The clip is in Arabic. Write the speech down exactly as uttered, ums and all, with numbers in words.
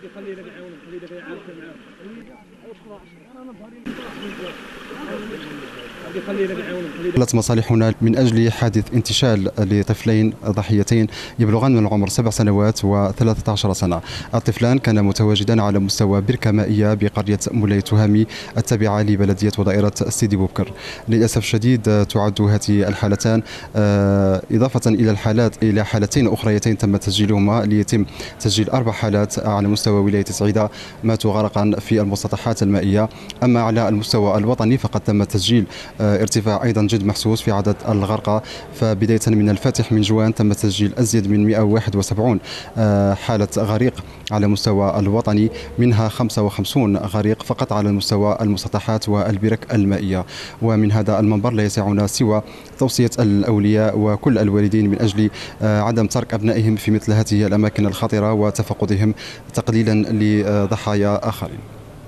قلت مصالحنا من أجل حادث انتشال لطفلين ضحيتين يبلغان من العمر سبع سنوات وثلاثة عشر سنة. الطفلان كانا متواجدان على مستوى بركة مائية بقرية مولاي تهامي التابعة لبلدية ودائرة سيدي بوبكر. للأسف الشديد تعد هذه الحالتان إضافة إلى الحالات إلى حالتين أخريتين تم تسجيلهما ليتم تسجيل أربع حالات على مستوى ولاية سعيدة ماتوا غرقا في المسطحات المائية. أما على المستوى الوطني فقد تم تسجيل ارتفاع أيضا جد محسوس في عدد الغرقى، فبداية من الفاتح من جوان تم تسجيل أزيد من مئة وواحد وسبعين حالة غريق على مستوى الوطني، منها خمسة وخمسين غريق فقط على مستوى المسطحات والبرك المائية. ومن هذا المنبر لا يسعنا سوى توصية الأولياء وكل الوالدين من أجل عدم ترك أبنائهم في مثل هذه الأماكن الخطرة وتفقدهم تقليلا لضحايا آخرين.